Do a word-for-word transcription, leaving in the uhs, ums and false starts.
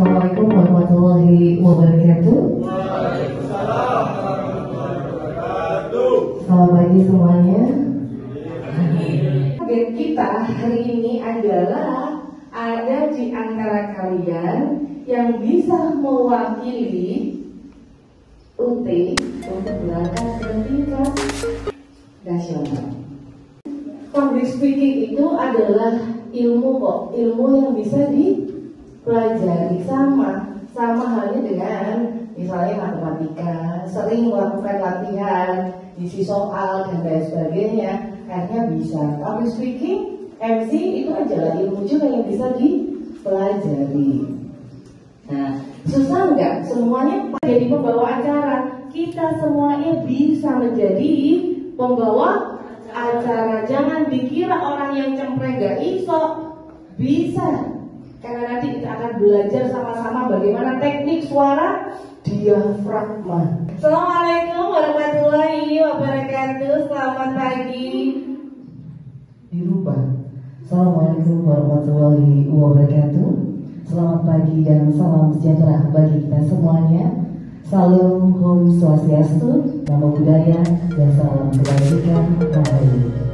Assalamualaikum warahmatullahi wabarakatuh. Waalaikumsalam warahmatullahi wabarakatuh. Selamat pagi semuanya. Target kita hari ini adalah ada di antara kalian yang bisa mewakili U T untuk berangkat ke tingkat nasional. Public speaking itu adalah ilmu kok, ilmu yang bisa dipelajari sama sama halnya dengan misalnya matematika, sering melakukan latihan, isi soal dan lain sebagainya, akhirnya bisa. Public speaking, M C itu adalah ilmu juga yang bisa dipelajari. Nah, susah nggak? Semuanya jadi pembawa acara. Kita semuanya bisa menjadi pembawa acara. Jangan dikira orang yang cempreng gak iso. Bisa. Karena nanti kita akan belajar sama-sama bagaimana teknik suara diafragma. Assalamualaikum warahmatullahi wabarakatuh. Selamat pagi. Dirubah. Assalamualaikum warahmatullahi wabarakatuh. Selamat pagi dan salam sejahtera bagi kita semuanya. Salam Om Swastiastu, Namo Buddhaya, dan salam kebajikan. Namaste.